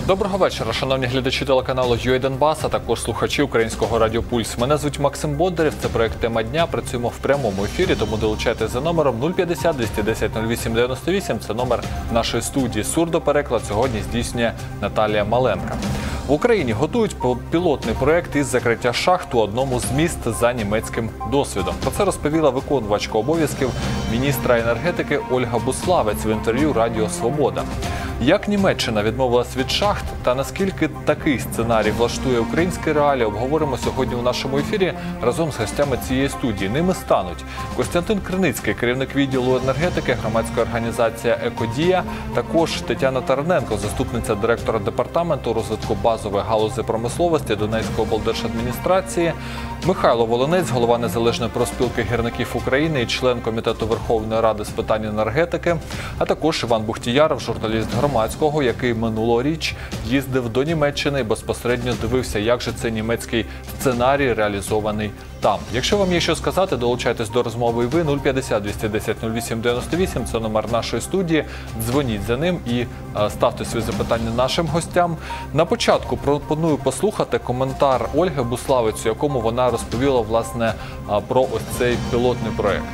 Доброго вечора, шановні глядачі телеканалу «UA Донбас», а також слухачі українського радіо «Пульс». Мене звуть Максим Бондарєв, це проект «Тема дня». Працюємо в прямому ефірі, тому долучайтесь за номером 050 210 08 98. Це номер нашої студії. Сурдопереклад сьогодні здійснює Наталія Маленка. В Україні готують пілотний проєкт із закриття шахт у одному з міст за німецьким досвідом. Про це розповіла виконувачка обов'язків міністра енергетики Ольга Буславець в інтерв'ю Радіо Свобода. Як Німеччина відмовилась від шахт та наскільки такий сценарій влаштує українські реалії, обговоримо сьогодні у нашому ефірі разом з гостями цієї студії. Ними стануть Костянтин Криницький, керівник відділу енергетики, громадська організація «Екодія», також Тетяна Тараненко, заступниця директора департаменту розвитку базової галузі промисловості Донецької облдержадміністрації, Михайло Волинець, голова Незалежної профспілки гірників України і член Комітету Верховної Ради з питань енергетики, а також Іван Бухтіяров, журналіст громадського, який минулоріч їздив до Німеччини і безпосередньо дивився, як же цей німецький сценарій реалізований там. Якщо вам є що сказати, долучайтесь до розмови і ви. 050 210 08 98 – це номер нашої студії. Дзвоніть за ним і ставте свої запитання нашим гостям. На початку пропоную послухати коментар Ольги Буславець, у якому вона розповіла, власне, про ось цей пілотний проєкт.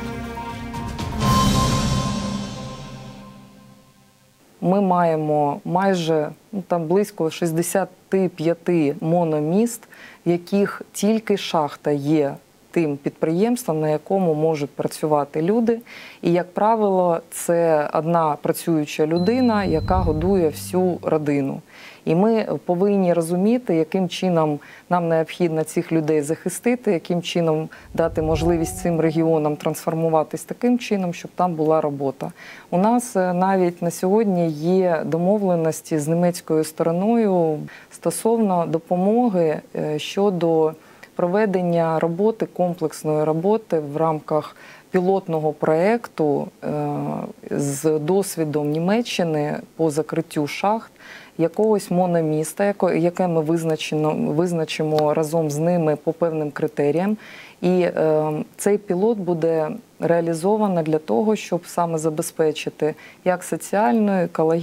Ми маємо майже близько 65 мономіст, в яких тільки шахта є тим підприємством, на якому можуть працювати люди. І, як правило, це одна працююча людина, яка годує всю родину. І ми повинні розуміти, яким чином нам необхідно цих людей захистити, яким чином дати можливість цим регіонам трансформуватись таким чином, щоб там була робота. У нас навіть на сьогодні є домовленості з німецькою стороною стосовно допомоги щодо проведення роботи, комплексної роботи в рамках пілотного проєкту з досвідом Німеччини по закриттю шахт якогось мономіста, яке ми визначимо разом з ними по певним критеріям. І цей пілот буде реалізовано для того, щоб саме забезпечити як соціальну,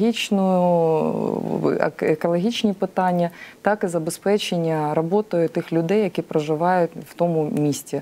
екологічні питання, так і забезпечення роботою тих людей, які проживають в тому місті.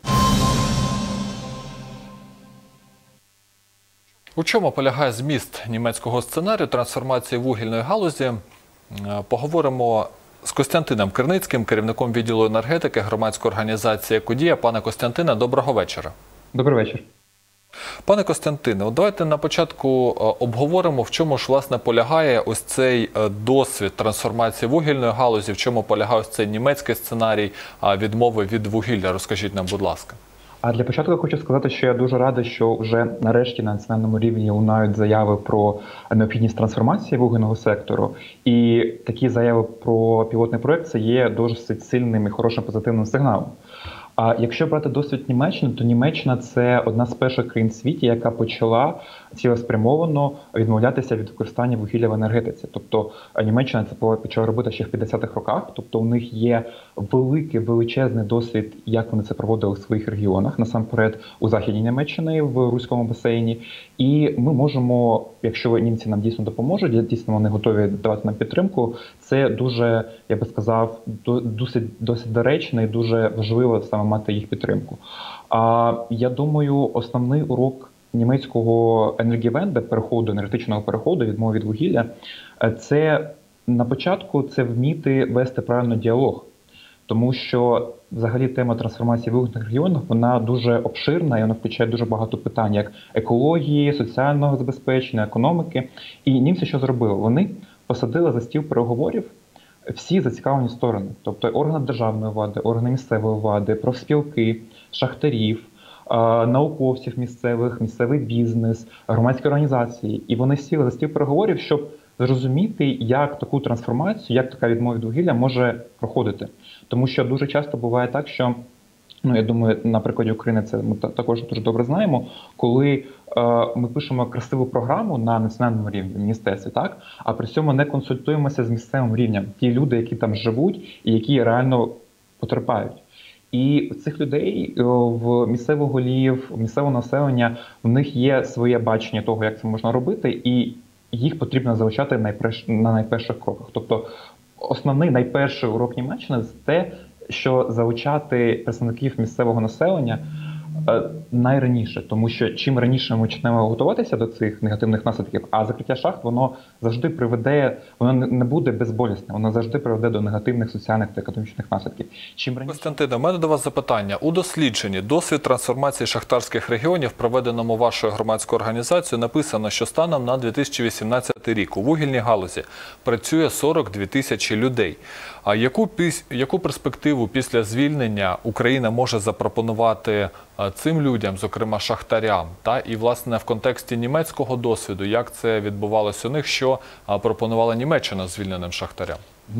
У чому полягає зміст німецького сценарію трансформації вугільної галузі? Поговоримо з Костянтином Криницьким, керівником відділу енергетики громадської організації «Екодія». Пане Костянтине, доброго вечора. Добрий вечір. Пане Костянтине, давайте на початку обговоримо, в чому ж, власне, полягає ось цей досвід трансформації вугільної галузі, в чому полягає ось цей німецький сценарій відмови від вугілля. Розкажіть нам, будь ласка. А для початку я хочу сказати, що я дуже радий, що вже нарешті на національному рівні лунають заяви про необхідність трансформації вугільного сектору. І такі заяви про пілотний проєкт – це є досить сильним і хорошим позитивним сигналом. А якщо брати досвід Німеччини, то Німеччина – це одна з перших країн в світі, яка почала цілеспрямовано відмовлятися від використання вугілля в енергетиці. Тобто Німеччина це почала робити ще в 50-х роках. Тобто у них є величезний досвід, як вони це проводили в своїх регіонах, насамперед у Західній Німеччині, в Руському басейні. І ми можемо, якщо німці нам дійсно допоможуть, дійсно вони готові давати нам підтримку, це дуже, я би сказав, досить доречно і дуже важливо саме мати їх підтримку. Я думаю, основний урок німецького енергівенде, енергетичного переходу, відмови від вугілля, це на початку це вміти вести правильно діалог. Тому що взагалі тема трансформації вугільних регіонів, вона дуже обширна і вона включає дуже багато питань, як екології, соціального забезпечення, економіки. І німці що зробили? Вони посадили за стіл переговорів всі зацікавлені сторони. Тобто органи державної влади, органи місцевої влади, профспілки, шахтарів, науковців місцевих, місцевий бізнес, громадські організації. І вони сіли за стіл переговорів, щоб зрозуміти, як таку трансформацію, як така відмова від вугілля може проходити. Тому що дуже часто буває так, що, я думаю, на прикладі України це ми також дуже добре знаємо, коли ми пишемо красиву програму на національному рівні, в міністерстві, так? А при цьому не консультуємося з місцевим рівнем. Ті люди, які там живуть і які реально потерпають. І цих людей, в місцевих голів, місцевого населення, в них є своє бачення того, як це можна робити. І їх потрібно залучати на найперших кроках. Тобто основний найперший урок Німеччини – це те, що залучати представників місцевого населення найраніше, тому що чим раніше ми почнемо готуватися до цих негативних наслідків, а закриття шахт, воно завжди приведе, воно не буде безболісне, воно завжди приведе до негативних соціальних та економічних наслідків. Чим раніше... Костянтине, у мене до вас запитання. У дослідженні «Досвід трансформації шахтарських регіонів», проведеному вашою громадською організацією, написано, що станом на 2018 рік у вугільній галузі працює 42 тисячі людей. А яку перспективу після звільнення Україна може запропонувати цим людям, зокрема шахтарям, і, власне, в контексті німецького досвіду, як це відбувалося у них, що пропонувала Німеччина звільненим шахтарям?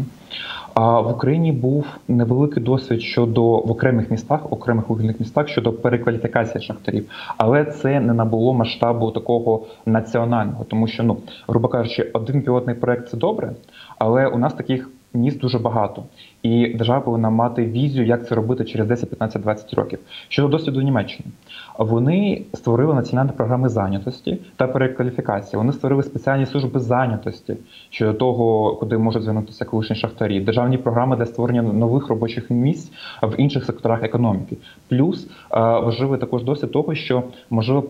В Україні був невеликий досвід в окремих вугільних містах щодо перекваліфікації шахтарів, але це не набуло масштабу такого національного, тому що, грубо кажучи, один пілотний проект – це добре, але у нас таких міст дуже багато. І держава повинна мати візію, як це робити через 10, 15, 20 років. Щодо досвіду Німеччини. Вони створили національні програми зайнятості та перекваліфікації. Вони створили спеціальні служби зайнятості щодо того, куди можуть звернутися колишні шахтарі. Державні програми для створення нових робочих місць в інших секторах економіки. Плюс важливий також досвід того, що можливо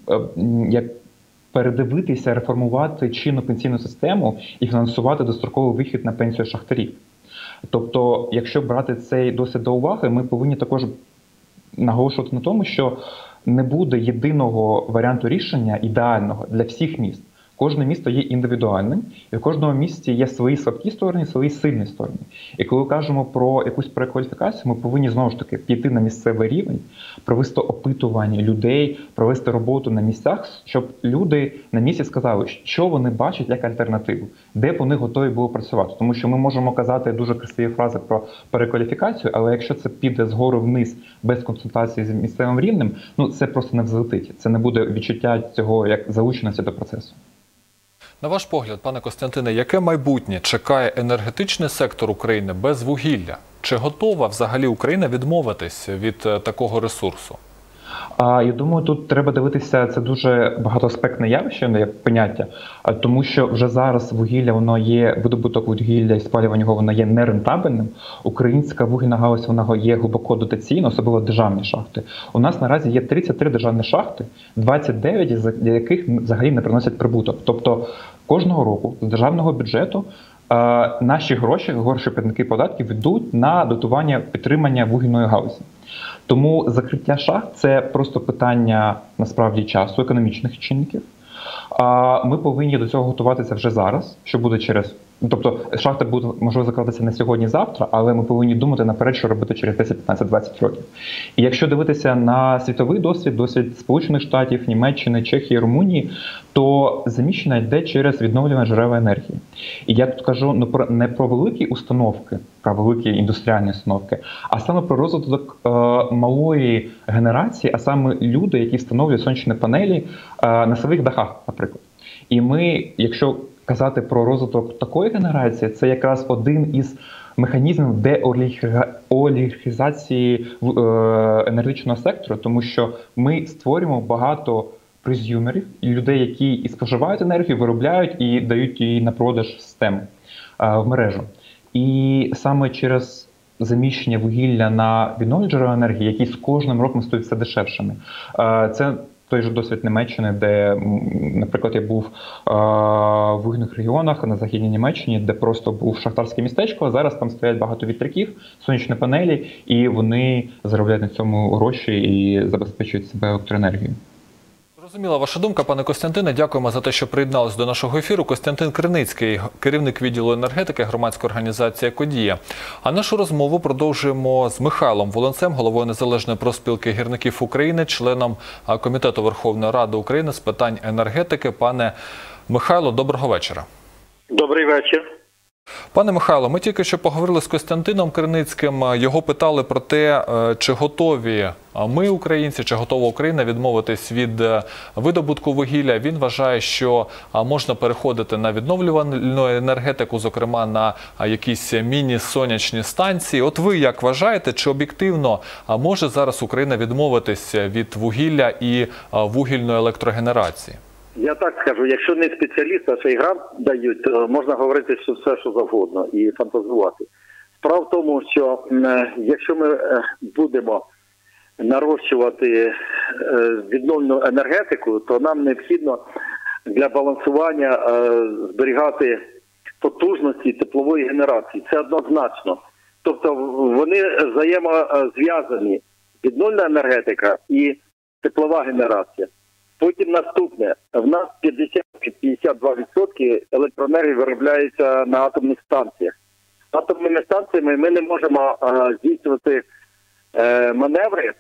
передивитися, реформувати чинну пенсійну систему і фінансувати достроковий вихід на пенсію шахтарів. Тобто, якщо брати цей досвід до уваги, ми повинні також наголошувати на тому, що не буде єдиного варіанту рішення ідеального для всіх міст. Кожне місто є індивідуальним, і в кожному місті є свої слабкі сторони, свої сильні сторони. І коли кажемо про якусь перекваліфікацію, ми повинні знову ж таки піти на місцевий рівень, провести опитування людей, провести роботу на місцях, щоб люди на місці сказали, що вони бачать як альтернативу, де б вони готові були працювати. Тому що ми можемо казати дуже красиві фрази про перекваліфікацію, але якщо це піде згору вниз без консультації з місцевим рівнем, це просто не взлетить. Це не буде відчуття цього як залученості до процесу. На ваш погляд, пане Костянтине, яке майбутнє чекає енергетичний сектор України без вугілля? Чи готова взагалі Україна відмовитись від такого ресурсу? Я думаю, тут треба дивитися, це дуже багатоаспектне явище, як поняття, тому що вже зараз видобуток вугілля і спалювання його, воно є нерентабельним. Українська вугільна галузь, вона є глибоко дотаційна, особливо державні шахти. У нас наразі є 33 державні шахти, 29 з яких взагалі не приносять прибуток. Тобто кожного року з державного бюджету наші гроші платники податків йдуть на дотування підтримання вугільної галузі. Тому закриття шахт – це просто питання, насправді, часу, економічних чинників. Ми повинні до цього готуватися вже зараз, що буде через... Тобто шахти будуть, можливо, закладатися не сьогодні-завтра, але ми повинні думати наперед, що робити через 10, 15, 20 років. І якщо дивитися на світовий досвід Сполучених Штатів, Німеччини, Чехії, Румунії, то заміщення йде через відновлювані джерела енергії. І я тут кажу не про великі установки, про великі індустріальні установки, а саме про розвиток малої генерації, а саме люди, які встановлюють сонячні панелі на своїх дахах, наприклад. І ми, якщо казати про розвиток такої генерації, це якраз один із механізмів деолігархізації енергетичного сектору, тому що ми створюємо багато прозюмерів, людей, які і споживають енергію, виробляють і дають її на продаж в систему, в мережу. І саме через заміщення вугілля на відновлювані джерела енергії, які з кожним роком стають все дешевшими, це той же досвід Німеччини, де, наприклад, я був в вугільних регіонах на Західній Німеччині, де просто був шахтарське містечко, а зараз там стоять багато вітряків, сонячні панелі, і вони заробляють на цьому гроші і забезпечують себе електроенергією. Зрозуміла ваша думка, пане Костянтине. Дякуємо за те, що приєдналися до нашого ефіру. Костянтин Криницький, керівник відділу енергетики громадської організації «Екодія». А нашу розмову продовжуємо з Михайлом Волинцем, головою Незалежної профспілки гірників України, членом Комітету Верховної Ради України з питань енергетики. Пане Михайло, доброго вечора. Добрий вечір. Пане Михайло, ми тільки що поговорили з Костянтином Криницьким. Його питали про те, чи готові ми, українці, чи готова Україна відмовитись від видобутку вугілля. Він вважає, що можна переходити на відновлювальну енергетику, зокрема на якісь міні-сонячні станції. От ви як вважаєте, чи об'єктивно може зараз Україна відмовитись від вугілля і вугільної електрогенерації? Я так скажу, якщо не спеціаліст, а ще й грант дають, то можна говорити що все, що завгодно і фантазувати. Справа в тому, що якщо ми будемо нарощувати відновлену енергетику, то нам необхідно для балансування зберігати потужності теплової генерації. Це однозначно. Тобто вони взаємозв'язані. Відновлена енергетика і теплова генерація. Потім наступне. В нас 50-52% електроенергії виробляється на атомних станціях. Атомними станціями ми не можемо здійснювати маневри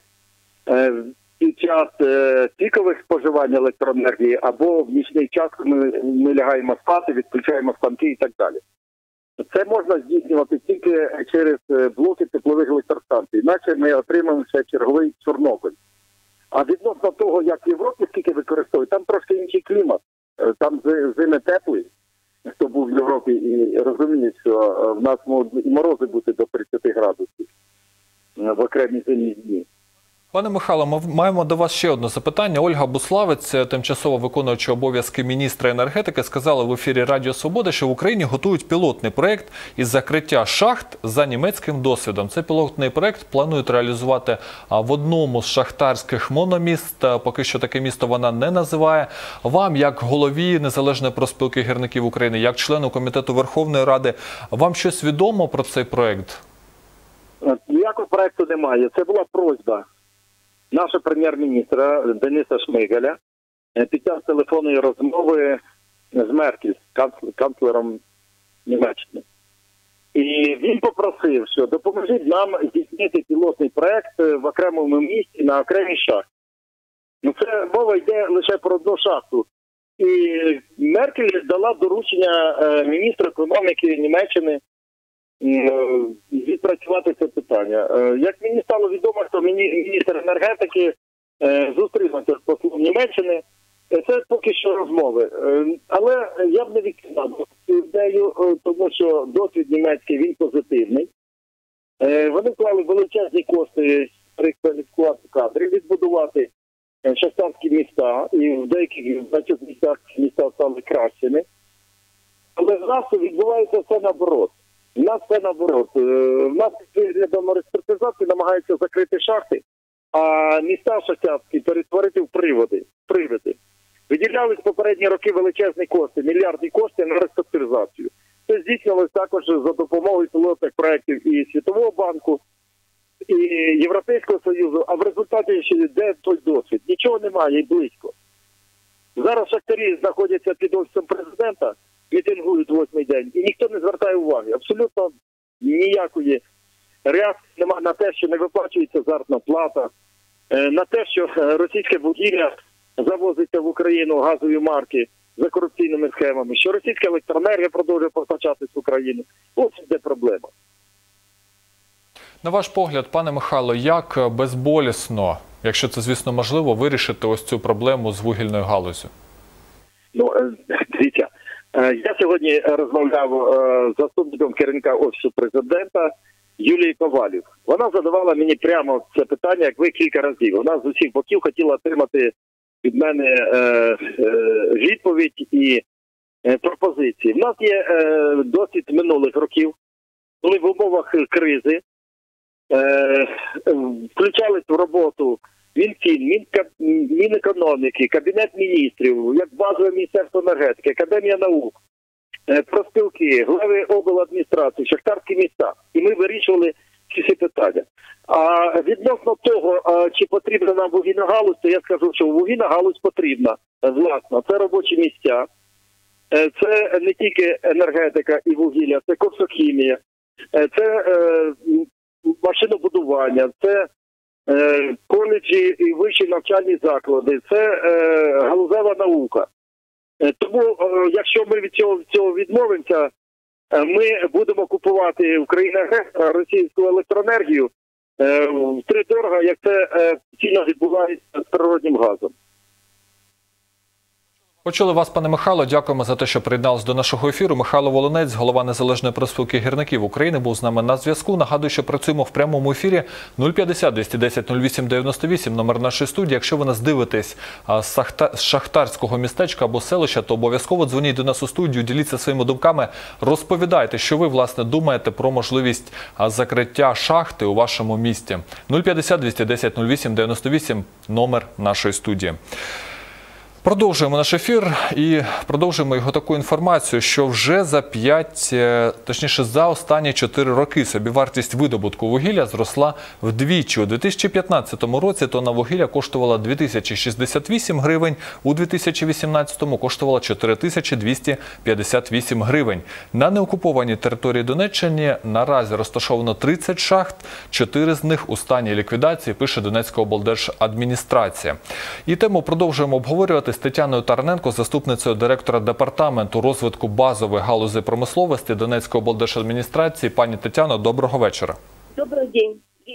під час пікових споживань електроенергії або в нічний час, коли ми лягаємо спати, відключаємо станки і так далі. Це можна здійснювати тільки через блоки теплових електростанцій, іначе ми отримаємо ще черговий Чорнобиль. А відносно того, як в Європі скільки використовують, там трошки інший клімат. Там зими теплі. Хто був в Європі і розуміє, що в нас можуть і морози бути до 30 градусів в окремі зимні дні. Пане Михайло, ми маємо до вас ще одне запитання. Ольга Буславець, тимчасово виконуюча обов'язки міністра енергетики, сказала в ефірі Радіо Свобода, що в Україні готують пілотний проєкт із закриття шахт за німецьким досвідом. Цей пілотний проєкт планують реалізувати в одному з шахтарських мономіст. Поки що таке місто вона не називає. Вам, як голові Незалежної профспілки гірників України, як члену Комітету Верховної Ради, вам щось відомо про цей проєкт? Ніякого проєкту немає. Це була просьба нашого прем'єр-міністра Дениса Шмигаля під час телефонної розмови з Меркель, канцлером Німеччини. І він попросив, що допоможіть нам здійснити пілотний проєкт в окремому місті на окремій шахті. Ну, це мова йде лише про одну шахту. І Меркель дала доручення міністру економіки Німеччини відпрацювати це питання. Як мені стало відомо, що міністр енергетики зустрінувся з послом Німеччини, це поки що розмови. Але я б не відкидав цю ідею, тому що досвід німецький, він позитивний. Вони вклали величезні кошти перекваліфікувати кадрів, відбудувати шахтарські міста, і в деяких містах міста стали кращими. Але в нас відбувається все наоборот. У нас все наоборот. В нас виглядом реструктуризації намагаються закрити шахти, а міста шахтарські перетворити в приводи. Виділялись попередні роки величезні кошти, мільярдні кошти на реструктуризацію. Це здійснювалося також за допомогою пілотних проєктів і Світового банку, і Європейського Союзу, а в результаті ще де той досвід? Нічого немає і близько. Зараз шахтарі знаходяться під офісом президента, мітингують 8-й день, і ніхто не звертає уваги. Абсолютно ніякої реакції немає на те, що не виплачується заробітна плата, на те, що російське вугілля завозиться в Україну газові марки за корупційними схемами, що російська електроенергія продовжує постачатись в Україну. Ось де проблема. На ваш погляд, пане Михайло, як безболісно, якщо це, звісно, можливо, вирішити ось цю проблему з вугільною галуззю? Ну, дивіться, я сьогодні розмовляв з заступником керівника Офісу президента Юлією Ковалів. Вона задавала мені прямо це питання, як ви, кілька разів. Вона з усіх боків хотіла отримати від мене відповідь і пропозиції. У нас є досвід минулих років, коли в умовах кризи включались в роботу Мінфін, Мінекономіки, Кабінет міністрів, як базове Міністерство енергетики, Академія наук, профспілки, глави обладміністрації, шахтарські міста. І ми вирішували всі питання. А відносно того, чи потрібна нам вугільна галузь, то я скажу, що вугільна галузь потрібна, власна. Це робочі місця, це не тільки енергетика і вугілля, це коксохімія, це машинобудування, це коледжі і вищі навчальні заклади, це галузева наука. Тому, якщо ми від цього відмовимося, ми будемо купувати в країнах-агресора російську електроенергію втридорога, як це цільно відбувається з природним газом. Почули вас, пане Михайло. Дякуємо за те, що приєдналися до нашого ефіру. Михайло Волинець, голова Незалежної профспілки гірників України, був з нами на зв'язку. Нагадую, що працюємо в прямому ефірі 050 210 08 98, номер нашої студії. Якщо ви нас дивитесь з шахтарського містечка або селища, то обов'язково дзвоніть до нас у студію, діліться своїми думками, розповідайте, що ви, власне, думаєте про можливість закриття шахти у вашому місті. 050 210 08 98, номер нашої студії. Продовжуємо наш ефір і продовжуємо його таку інформацію, що вже за останні 4 роки собівартість видобутку вугілля зросла вдвічі. У 2015 році тонна вугілля коштувала 2068 гривень, у 2018 коштувала 4258 гривень. На неокупованій території Донеччини наразі розташовано 30 шахт, 4 з них у стані ліквідації, пише Донецька облдержадміністрація. І тему продовжуємо обговорювати з Тетяною Тараненко, заступницею директора департаменту розвитку базової галузі промисловості Донецької облдержадміністрації. Пані Тетяно, доброго вечора. Добрий день.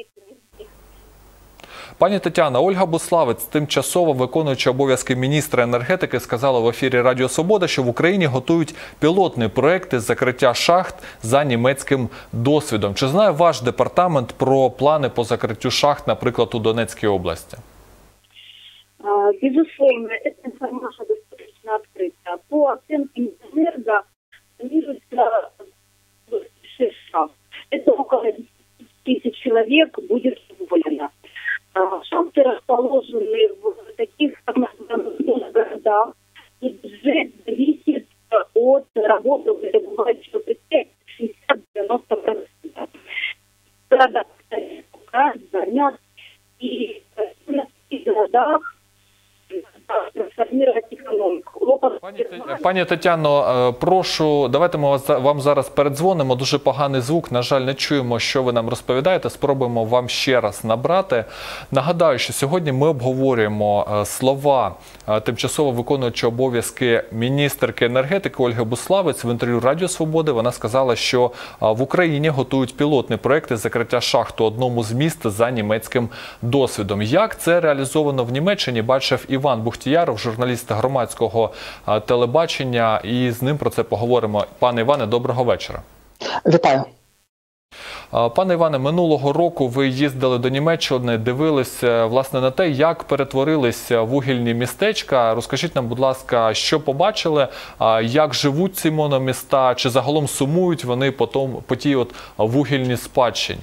Пані Тетяна, Ольга Буславець, тимчасово виконуюча обов'язки міністра енергетики, сказала в ефірі Радіо Свобода, що в Україні готують пілотний проєкт із закриття шахт за німецьким досвідом. Чи знає ваш департамент про плани по закриттю шахт, наприклад, у Донецькій області? Безусловно, эта информация достаточно открыта. По оценке Минэнерго планируется 6 шахт. Это около 10 тысяч человек будет уволено. Шахты расположены в таких так называемых городах, и бюджет зависит от работы выдобывающего предприятия 60-90%. Города, Занят, и в таких городах трансформировать экономику. Пані Тетяно, прошу, давайте ми вам зараз передзвонимо. Дуже поганий звук, на жаль, не чуємо, що ви нам розповідаєте. Спробуємо вам ще раз набрати. Нагадаю, що сьогодні ми обговорюємо слова тимчасово виконуючої обов'язки міністерки енергетики Ольги Буславець в інтерв'ю Радіо Свободи. Вона сказала, що в Україні готують пілотний проєкт із закриття шахт у одному з міст за німецьким досвідом. Як це реалізовано в Німеччині, бачив Іван Бухтіяров, журналіст громадського телебачення, і з ним про це поговоримо. Пане Іване, доброго вечора. Вітаю. Пане Іване, минулого року ви їздили до Німеччини, дивилися, власне, на те, як перетворилися вугільні містечка. Розкажіть нам, будь ласка, що побачили, як живуть ці мономіста, чи загалом сумують вони по тій от вугільній спадщині?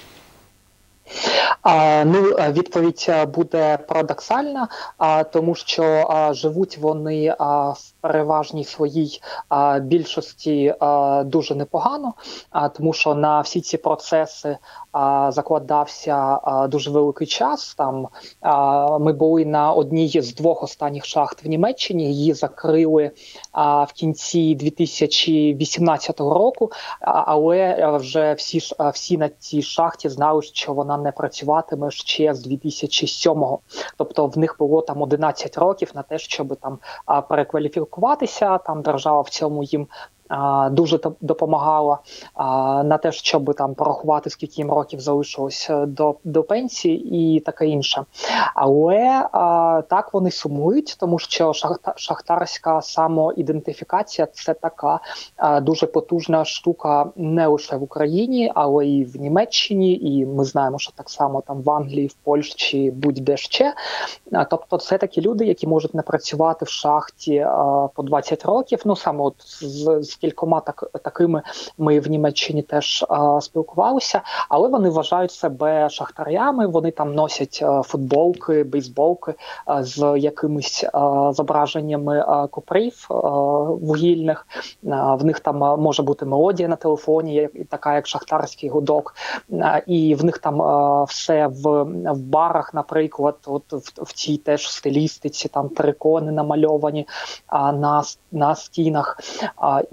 Відповідь буде парадоксальна, тому що живуть вони в переважній своїй більшості дуже непогано, тому що на всі ці процеси закладався дуже великий час. Там ми були на одній з 2 останніх шахт в Німеччині, її закрили в кінці 2018 року, але вже всі на цій шахті знали, що вона не працюватиме ще з 2007-го. Тобто в них було там 11 років на те, щоб там перекваліфікуватися, там держава в цьому їм дуже допомагала, на те, щоб там порахувати, скільки їм років залишилось до пенсії і таке інше. Але так вони сумують, тому що шахтарська самоідентифікація – це така дуже потужна штука не лише в Україні, але і в Німеччині, і ми знаємо, що так само там в Англії, в Польщі, будь-де ще. Тобто це такі люди, які можуть не працювати в шахті по 20 років, ну саме от з кількома такими ми в Німеччині теж спілкувалися, але вони вважають себе шахтарями, вони там носять футболки, бейсболки з якимись зображеннями купрів вугільних, в них там може бути мелодія на телефоні, така як шахтарський гудок, і в них там все в барах, наприклад, от в цій теж стилістиці, там трикони намальовані на стінах, і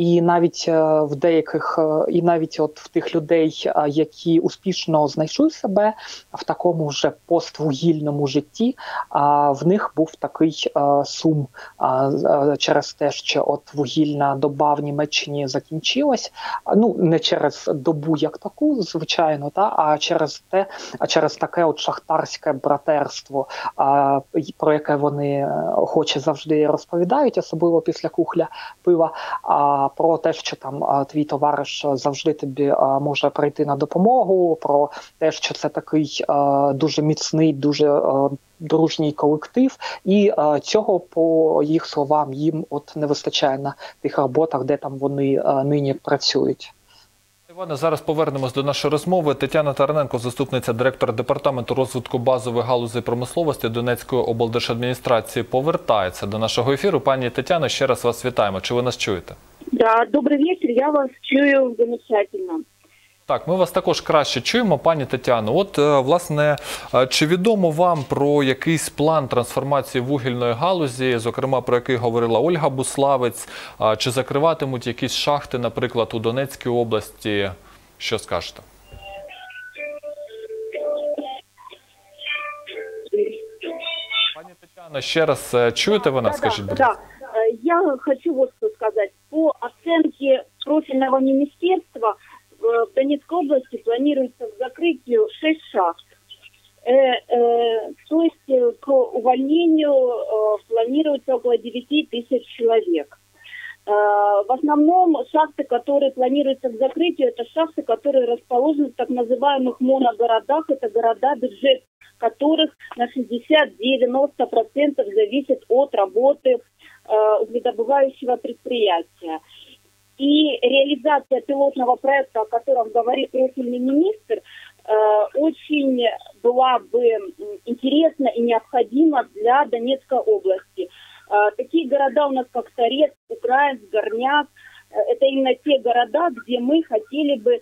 і навіть в деяких, і навіть от в тих людей, які успішно знайшли себе в такому вже поствугільному житті, в них був такий сум через те, що от вугільна доба в Німеччині закінчилась. Ну, не через добу як таку, звичайно, а через таке от шахтарське братерство, про яке вони охоче завжди розповідають, особливо після кухля пива, про те, що там твій товариш завжди тобі може прийти на допомогу, про те, що це такий дуже міцний, дуже дружній колектив, і цього, по їх словам, їм от не вистачає на тих роботах, де там вони нині працюють. Іване, зараз повернемось до нашої розмови. Тетяна Тараненко, заступниця директора департаменту розвитку базових галузей промисловості Донецької облдержадміністрації, повертається до нашого ефіру. Пані Тетяно, ще раз вас вітаємо. Чи ви нас чуєте? Да, добрый вечер, я вас чую замечательно. Так, ми вас також краще чуємо, пані Тетяно. От, власне, чи відомо вам про якийсь план трансформації вугільної галузі, зокрема, про який говорила Ольга Буславець, чи закриватимуть якісь шахти, наприклад, у Донецькій області? Що скажете? Пані Тетяно, ще раз чуєте ви нас? Скажіть, будь ласка. Да. Я хочу вот что сказать. По оценке профильного министерства, в Донецкой области планируется к закрытию 6 шахт. То есть к увольнению планируется около 9 тысяч человек. В основном шахты, которые планируются к закрытию, это шахты, которые расположены в так называемых моногородах. Это города, бюджет которых на 60-90% зависит от работы угледобывающего предприятия. И реализация пилотного проекта, о котором говорит профильный министр, очень была бы интересна и необходима для Донецкой области. Такие города у нас, как Торецк, Украинск, Горняк, это именно те города, где мы хотели бы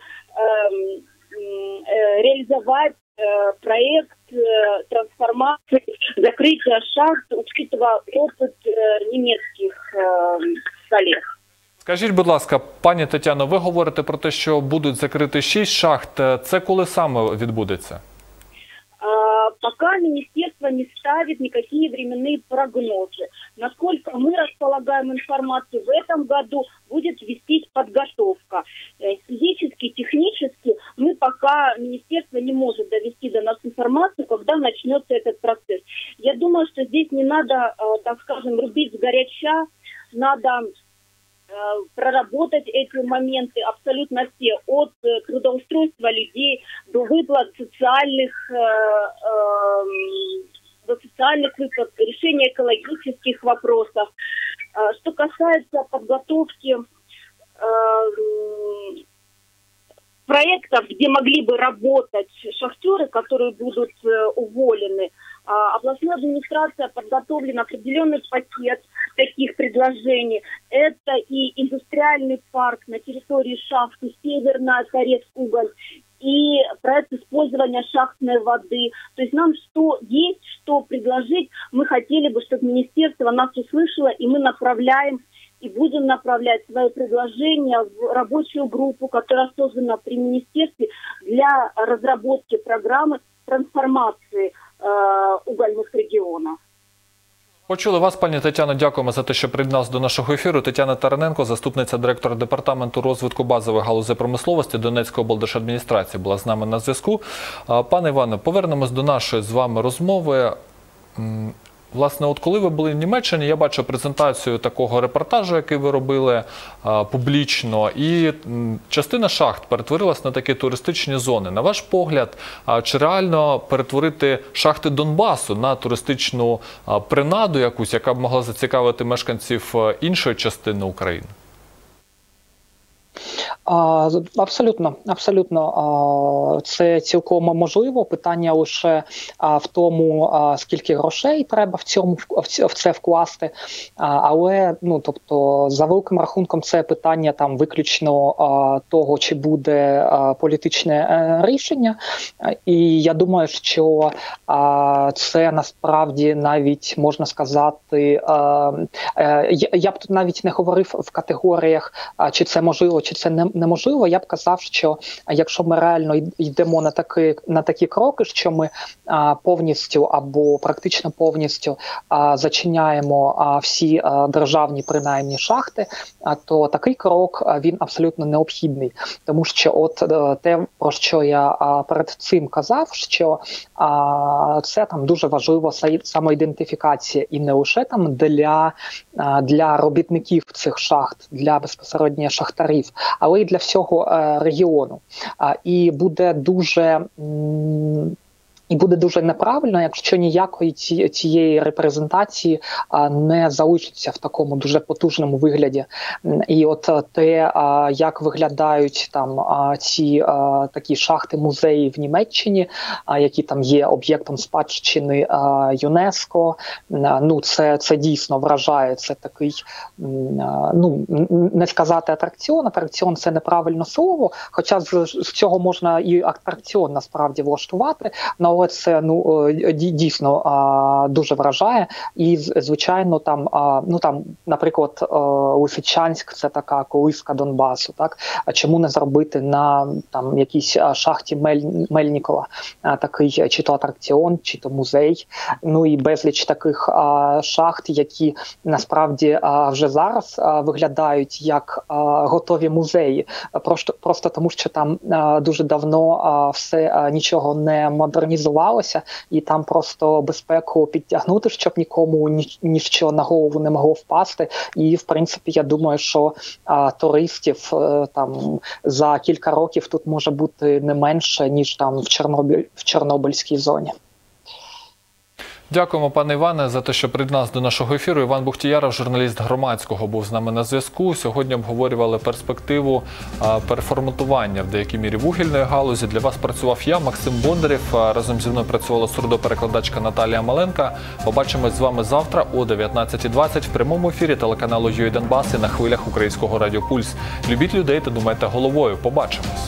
реализовать проект трансформации, закрытия шахт, учитывая опыт немецких коллег. Скажіть, будь ласка, пані Тетяно, ви говорите про те, що будуть закрити 6 шахт. Це коли саме відбудеться? Пока министерство не ставит никакие временные прогнозы. Насколько мы располагаем информацию, в этом году будет вестись подготовка. Физически, технически мы пока, министерство не может довести до нас информацию, когда начнется этот процесс. Я думаю, что здесь не надо, так скажем, рубить сгоряча, надо проработать эти моменты абсолютно все, от трудоустройства людей до выплат социальных выплат, решения экологических вопросов. Что касается подготовки проектов, где могли бы работать шахтеры, которые будут уволены, областная администрация подготовлена определенный пакет таких предложений. Это и индустриальный парк на территории шахты Северная, Торецк-Уголь, и проект использования шахтной воды. То есть нам что предложить, мы хотели бы, чтобы министерство нас услышало, и мы направляем и будем направлять свои предложения в рабочую группу, которая создана при министерстве для разработки программы трансформации угольных регионов. Почули вас, пані Тетяно. Дякуємо за те, що приєдналися до нашого ефіру. Тетяна Тараненко, заступниця директора департаменту розвитку базових галузей промисловості Донецької облдержадміністрації, була з нами на зв'язку. Пане Іване, повернемось до нашої з вами розмови. Власне, от коли ви були в Німеччині, я бачив презентацію такого репортажу, який ви робили публічно, і частина шахт перетворилась на такі туристичні зони. На ваш погляд, чи реально перетворити шахти Донбасу на туристичну принаду якусь, яка б могла зацікавити мешканців іншої частини України? Абсолютно. Це цілком можливо. Питання лише в тому, скільки грошей треба в це вкласти. Але, тобто, за великим рахунком, це питання там виключно того, чи буде політичне рішення. І я думаю, що це насправді навіть можна сказати, я б тут навіть не говорив в категоріях, чи це можливо, чи це неможливо. Я б казав, що якщо ми реально йдемо на такі кроки, що ми повністю або практично повністю зачиняємо всі державні принаймні шахти, то такий крок, він абсолютно необхідний. Тому що от те, про що я перед цим казав, що це там дуже важлива самоідентифікація і не лише там для робітників цих шахт, для безпосередньо шахтарів, але й для всього регіону. І буде дуже неправильно, якщо ніякої цієї репрезентації не залишиться в такому дуже потужному вигляді. І от те, як виглядають там ці такі шахти-музеї в Німеччині, які там є об'єктом спадщини ЮНЕСКО, це дійсно вражає. Це такий, не сказати атракціон це неправильне слово, хоча з цього можна і атракціон насправді влаштувати, але це дійсно дуже вражає. І, звичайно, там, наприклад, Лисичанськ – це така колиска Донбасу. Так? А чому не зробити на там якійсь шахті Мельнікова такий чи то атракціон, чи то музей? І безліч таких шахт, які насправді вже зараз виглядають як готові музеї. Просто тому, що там дуже давно все нічого не модернізувалося, і там просто безпеку підтягнути, щоб нікому ніщо на голову не могло впасти. І, в принципі, я думаю, що туристів там за кілька років тут може бути не менше, ніж там в Чорнобильській зоні. Дякуємо, пане Іване, за те, що приєднався до нашого ефіру. Іван Бухтіяров, журналіст Громадського, був з нами на зв'язку. Сьогодні обговорювали перспективу переформатування в деякій мірі вугільної галузі. Для вас працював я, Максим Бондарєв. Разом зі мною працювала сурдоперекладачка Наталія Маленка. Побачимось з вами завтра о 19:20 в прямому ефірі телеканалу UA Донбас і на хвилях Українського радіо Пульс. Любіть людей та думайте головою. Побачимось.